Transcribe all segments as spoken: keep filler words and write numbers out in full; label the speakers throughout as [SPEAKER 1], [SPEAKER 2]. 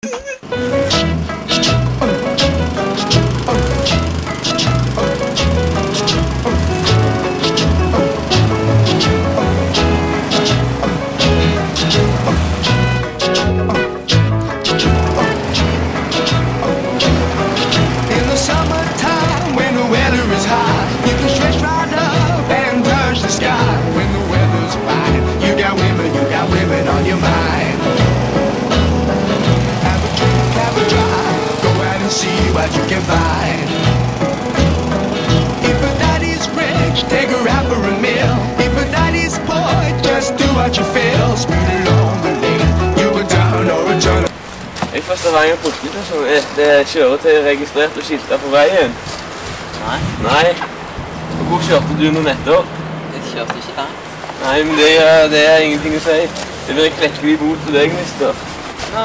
[SPEAKER 1] Jeg får Stavanger politistasjon. Det er kjøretøy registrert og skiltet på veien.
[SPEAKER 2] Nei.
[SPEAKER 1] Nei. Og hvor kjørte du nå nettopp?
[SPEAKER 2] Jeg kjørte ikke der.
[SPEAKER 1] Nei, men det er, det er ingenting å si. Det blir en klekkelig bot til deg, mister.
[SPEAKER 2] No.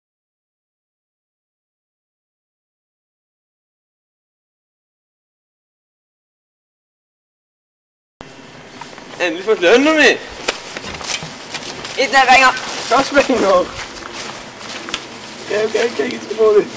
[SPEAKER 1] Endelig fått lønna mi!
[SPEAKER 2] Ikke mer penger!
[SPEAKER 1] Hva slags penger? Ok, ok, ok, jeg skal få det.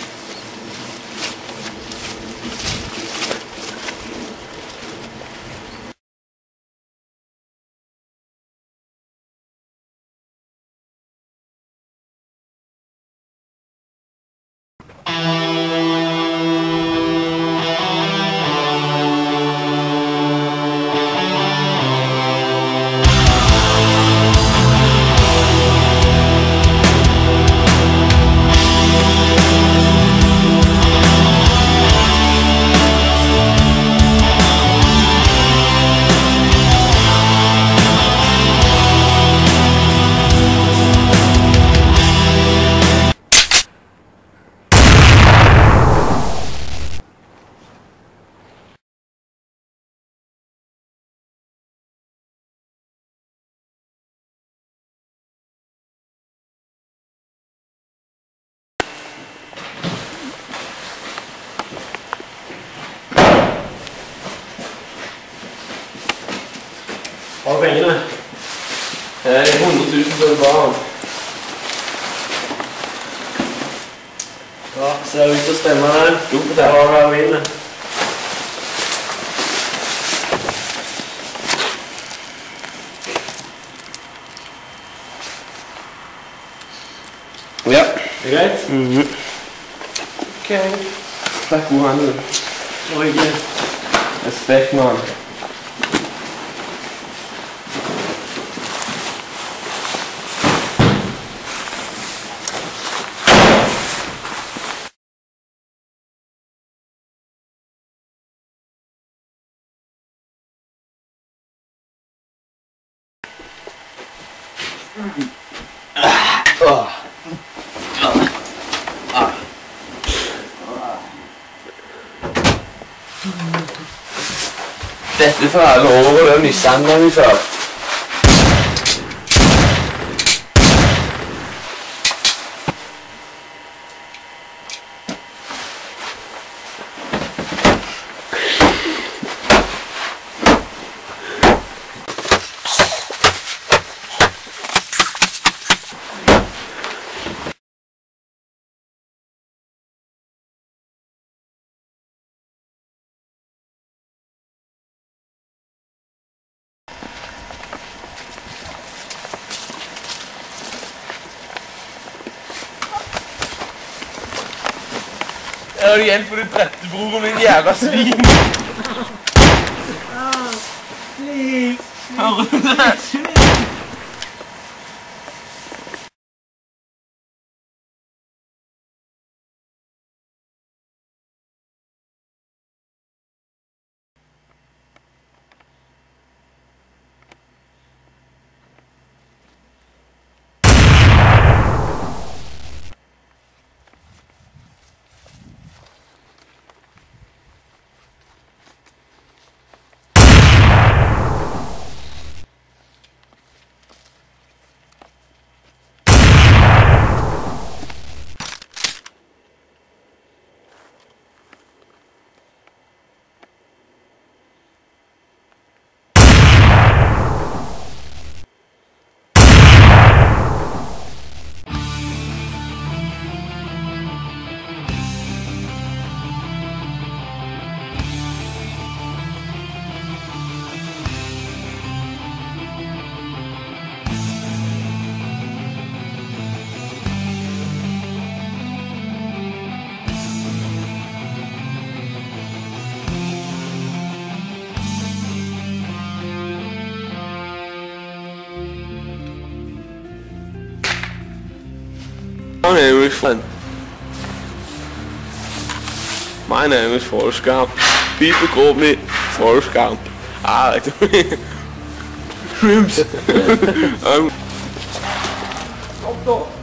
[SPEAKER 1] Hva er pengene? Det er hundre tusen for barn. Ja, ser ut til å stemme det. Dopet er bare å vinne. Ja. Det er greit? Mhm. Ok. Takk, god handel. Og ikke. Respekt, mann. Dette for alle år og det mishandler vi før. Jeg har igjen for du drepte broren min, jævla svin. Please. Hører du det? is fun. My name is Forrest Gump. People call me Forrest Gump. I like to shrimps. um,
[SPEAKER 3] Stop, stop.